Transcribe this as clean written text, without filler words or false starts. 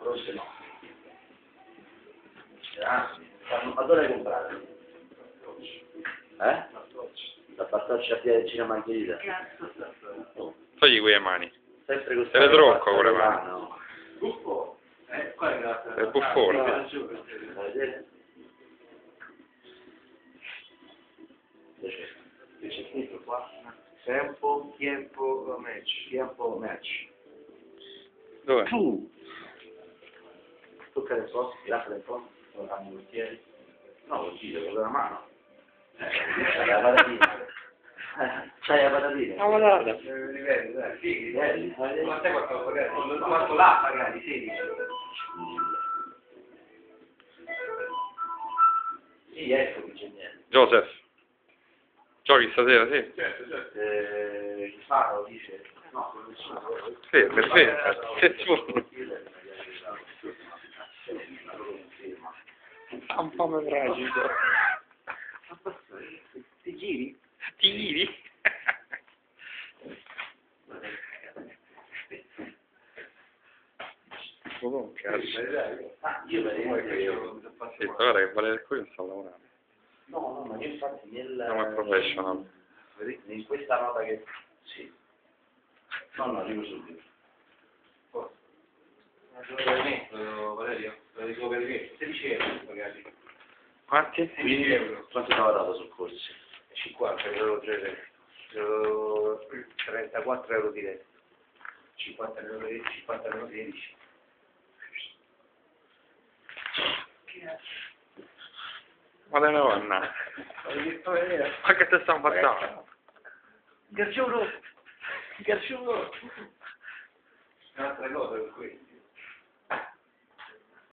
forse no. Ma dove hai comprato? La Bartoccia a Piazza Cina Margherita? Togli quelle mani. Sempre così. Te le tronco con le mani. Buffo? Qua è la... È buffone. C'è scritto qua. Tempo match. Dove? Tu! Toccare un po', tirare un po', fanno i bicchieri. No, lo giro con la mano. C'hai la patatina. C'hai la patatina. La patata. Livelli, dai, sì, livelli. Ma sai quanto pagare? Quanto là pagare? 16. Sì, ecco che c'è niente. Joseph. Giochi stasera, sì? Certo. Chi fa lo dice? No, nessuno. Sì, perfetto. Nessuno. Un po' mi fragido. Ti giri? Ti giri? Oh, cazzo. Io veramente... Sì, guarda che vale qui non sta lavorando. No, ma io infatti Siamo in professional. in questa nota che... Sì. No, arrivo subito. Valerio, lo dico per me, 16 euro magari. Quanti? 16 euro. Quanto ti aveva dato sul corso? 50, euro 34 euro diretto. 50 euro 16. Ma te ne vanno? Ma che te stanno facendo? Garciuno! Un'altra cosa per questo.